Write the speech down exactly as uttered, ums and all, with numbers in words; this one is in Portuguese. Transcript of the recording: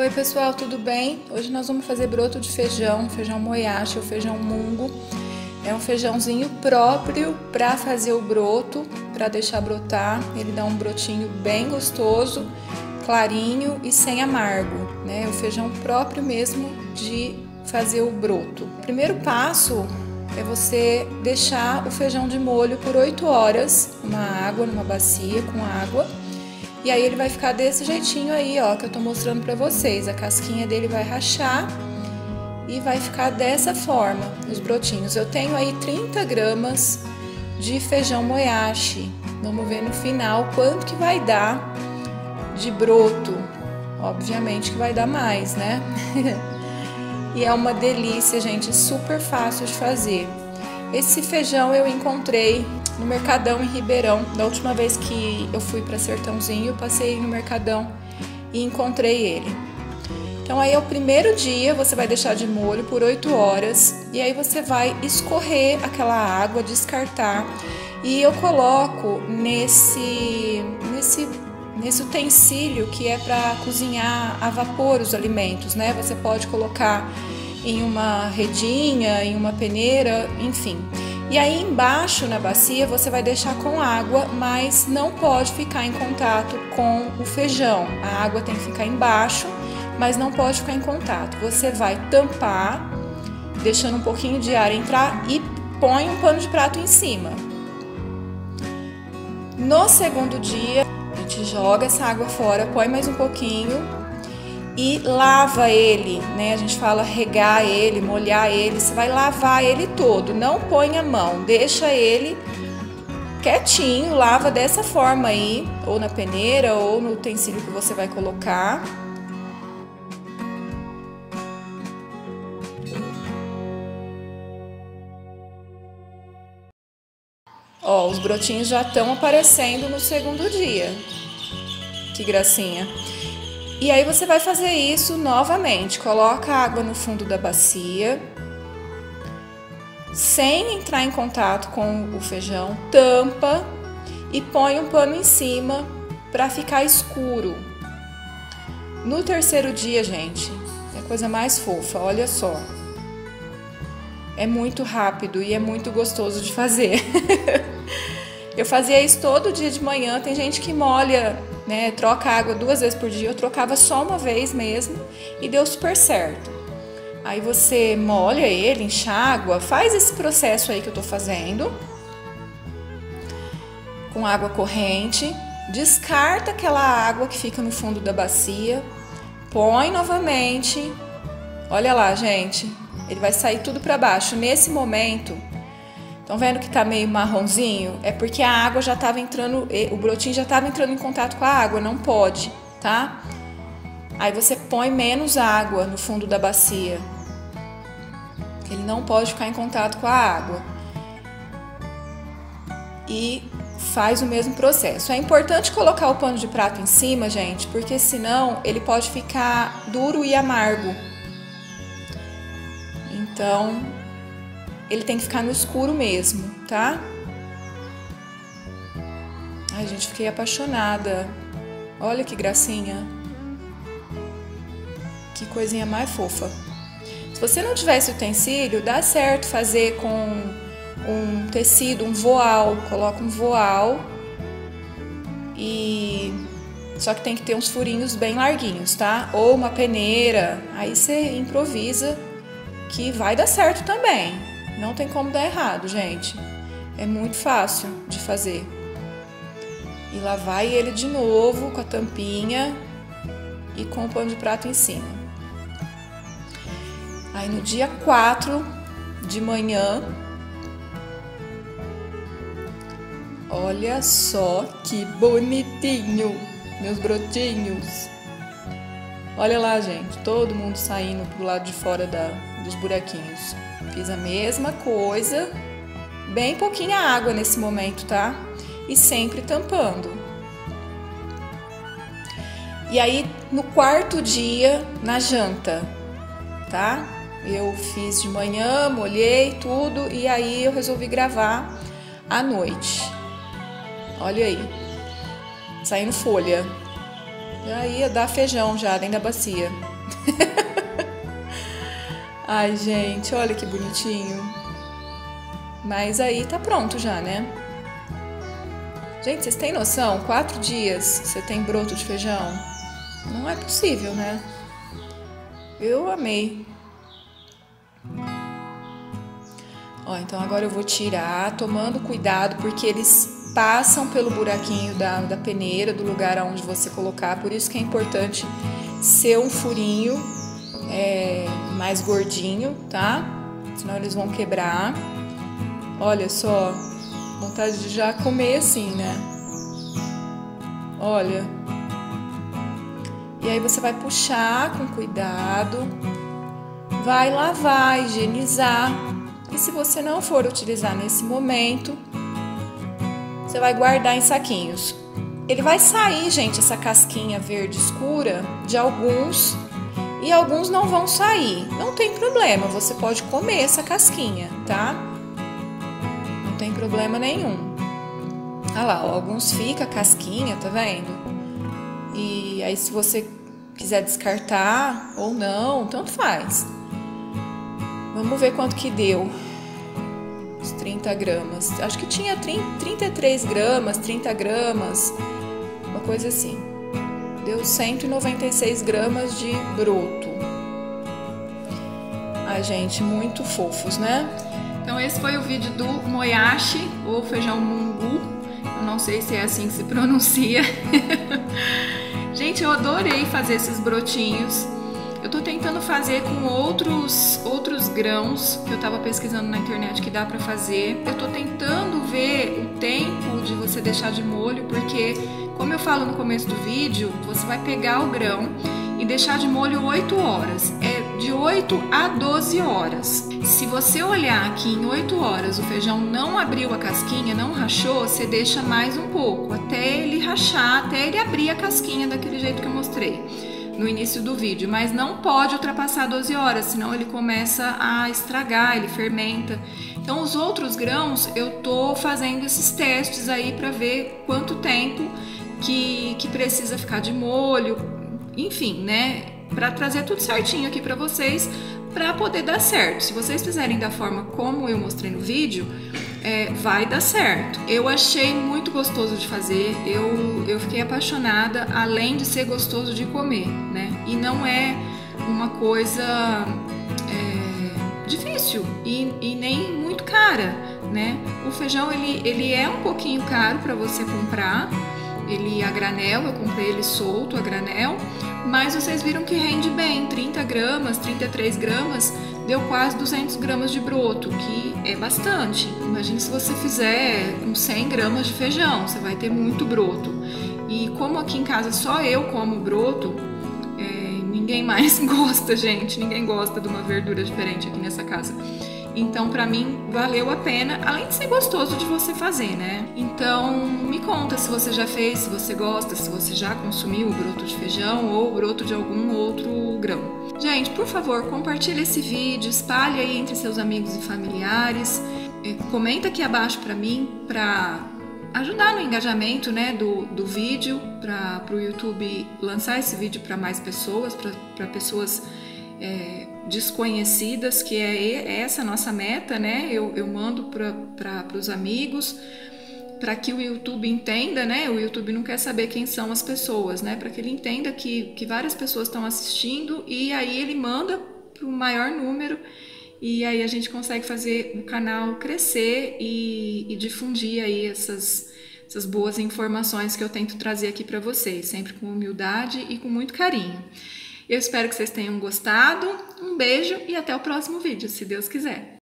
Oi pessoal, tudo bem? Hoje nós vamos fazer broto de feijão, feijão moyashi ou feijão mungo. É um feijãozinho próprio para fazer o broto, para deixar brotar. Ele dá um brotinho bem gostoso, clarinho e sem amargo, né? É o feijão próprio mesmo de fazer o broto. O primeiro passo é você deixar o feijão de molho por oito horas, numa água, numa bacia com água. E aí ele vai ficar desse jeitinho aí, ó, que eu tô mostrando pra vocês. A casquinha dele vai rachar e vai ficar dessa forma, os brotinhos. Eu tenho aí trinta gramas de feijão moyashi. Vamos ver no final quanto que vai dar de broto. Obviamente que vai dar mais, né? E é uma delícia, gente, super fácil de fazer. Esse feijão eu encontrei no Mercadão em Ribeirão. Da última vez que eu fui para Sertãozinho, eu passei no Mercadão e encontrei ele. Então aí é o primeiro dia, você vai deixar de molho por oito horas e aí você vai escorrer aquela água, descartar. E eu coloco nesse, nesse, nesse utensílio que é para cozinhar a vapor os alimentos, né? Você pode colocar em uma redinha, em uma peneira, enfim. E aí embaixo na bacia você vai deixar com água, mas não pode ficar em contato com o feijão. A água tem que ficar embaixo, mas não pode ficar em contato. Você vai tampar, deixando um pouquinho de ar entrar e põe um pano de prato em cima. No segundo dia, a gente joga essa água fora, põe mais um pouquinho e lava ele, né? A gente fala regar ele, molhar ele. Você vai lavar ele todo, não põe a mão, deixa ele quietinho, lava dessa forma aí, ou na peneira ou no utensílio que você vai colocar. Ó, os brotinhos já estão aparecendo no segundo dia. Que gracinha! E aí você vai fazer isso novamente, coloca a água no fundo da bacia, sem entrar em contato com o feijão, tampa e põe um pano em cima para ficar escuro. No terceiro dia, gente, é a coisa mais fofa, olha só. É muito rápido e é muito gostoso de fazer. Eu fazia isso todo dia de manhã, tem gente que molha, né, troca água duas vezes por dia, eu trocava só uma vez mesmo e deu super certo. Aí você molha ele, enxágua, faz esse processo aí que eu tô fazendo, com água corrente, descarta aquela água que fica no fundo da bacia, põe novamente, olha lá, gente, ele vai sair tudo para baixo. Nesse momento, estão vendo que tá meio marronzinho? É porque a água já estava entrando, o brotinho já estava entrando em contato com a água, não pode, tá? Aí você põe menos água no fundo da bacia. Ele não pode ficar em contato com a água. E faz o mesmo processo. É importante colocar o pano de prato em cima, gente, porque senão ele pode ficar duro e amargo. Então, ele tem que ficar no escuro mesmo, tá? Ai, gente, fiquei apaixonada. Olha que gracinha. Que coisinha mais fofa. Se você não tiver esse utensílio, dá certo fazer com um tecido, um voal. Coloca um voal e... Só que tem que ter uns furinhos bem larguinhos, tá? Ou uma peneira. Aí você improvisa que vai dar certo também. Não tem como dar errado, gente. É muito fácil de fazer. E lá vai ele de novo com a tampinha e com o pano de prato em cima. Aí no dia quatro de manhã, olha só que bonitinho, meus brotinhos. Olha lá, gente, todo mundo saindo pro lado de fora da, dos buraquinhos. Fiz a mesma coisa, bem pouquinha água nesse momento, tá? E sempre tampando. E aí, no quarto dia, na janta, tá? Eu fiz de manhã, molhei tudo e aí eu resolvi gravar à noite. Olha aí, saindo folha. Já ia dar feijão já dentro da bacia. Ai, gente, olha que bonitinho. Mas aí tá pronto já, né? Gente, vocês têm noção? Quatro dias você tem broto de feijão? Não é possível, né? Eu amei. Ó, então agora eu vou tirar, tomando cuidado, porque eles passam pelo buraquinho da, da peneira, do lugar onde você colocar. Por isso que é importante ser um furinho é, mais gordinho, tá? Senão eles vão quebrar. Olha só, vontade de já comer assim, né? Olha. E aí você vai puxar com cuidado, vai lavar, higienizar. E se você não for utilizar nesse momento, você vai guardar em saquinhos. Ele vai sair, gente, essa casquinha verde escura de alguns e alguns não vão sair. Não tem problema, você pode comer essa casquinha, tá? Não tem problema nenhum. Olha lá, ó, alguns fica casquinha, tá vendo? E aí se você quiser descartar ou não, tanto faz. Vamos ver quanto que deu. Os trinta gramas. Acho que tinha trinta e três gramas, trinta gramas, uma coisa assim. Deu cento e noventa e seis gramas de broto. Ai, gente, muito fofos, né? Então esse foi o vídeo do moyashi, ou feijão mungu. Eu não sei se é assim que se pronuncia. Gente, eu adorei fazer esses brotinhos. Eu tô tentando fazer com outros, outros grãos que eu tava pesquisando na internet que dá pra fazer. Eu tô tentando ver o tempo de você deixar de molho, porque, como eu falo no começo do vídeo, você vai pegar o grão e deixar de molho oito horas. É de oito a doze horas. Se você olhar aqui em oito horas, o feijão não abriu a casquinha, não rachou, você deixa mais um pouco, até ele rachar, até ele abrir a casquinha daquele jeito que eu mostrei no início do vídeo, mas não pode ultrapassar doze horas, senão ele começa a estragar, ele fermenta. Então os outros grãos eu tô fazendo esses testes aí para ver quanto tempo que, que precisa ficar de molho, enfim, né, para trazer tudo certinho aqui para vocês, para poder dar certo. Se vocês fizerem da forma como eu mostrei no vídeo, é, vai dar certo. Eu achei muito gostoso de fazer, eu, eu fiquei apaixonada, além de ser gostoso de comer, né? E não é uma coisa é, difícil e, e nem muito cara, né? O feijão, ele, ele é um pouquinho caro para você comprar, ele a granel, eu comprei ele solto a granel, mas vocês viram que rende bem, trinta gramas, trinta e três gramas, deu quase duzentos gramas de broto, que é bastante. Imagine se você fizer com cem gramas de feijão, você vai ter muito broto. E como aqui em casa só eu como broto, é, ninguém mais gosta, gente, ninguém gosta de uma verdura diferente aqui nessa casa. Então, pra mim, valeu a pena, além de ser gostoso de você fazer, né? Então, me conta se você já fez, se você gosta, se você já consumiu o broto de feijão ou o broto de algum outro grão. Gente, por favor, compartilhe esse vídeo, espalhe aí entre seus amigos e familiares. Comenta aqui abaixo pra mim, pra ajudar no engajamento, né, do, do vídeo, para o YouTube lançar esse vídeo para mais pessoas, para pessoas... É, desconhecidas, que é essa a nossa meta, né? Eu, eu mando para os amigos, para que o YouTube entenda, né? O YouTube não quer saber quem são as pessoas, né? Para que ele entenda que, que várias pessoas estão assistindo e aí ele manda para o maior número e aí a gente consegue fazer o canal crescer e, e difundir aí essas, essas boas informações que eu tento trazer aqui para vocês, sempre com humildade e com muito carinho. Eu espero que vocês tenham gostado, um beijo e até o próximo vídeo, se Deus quiser.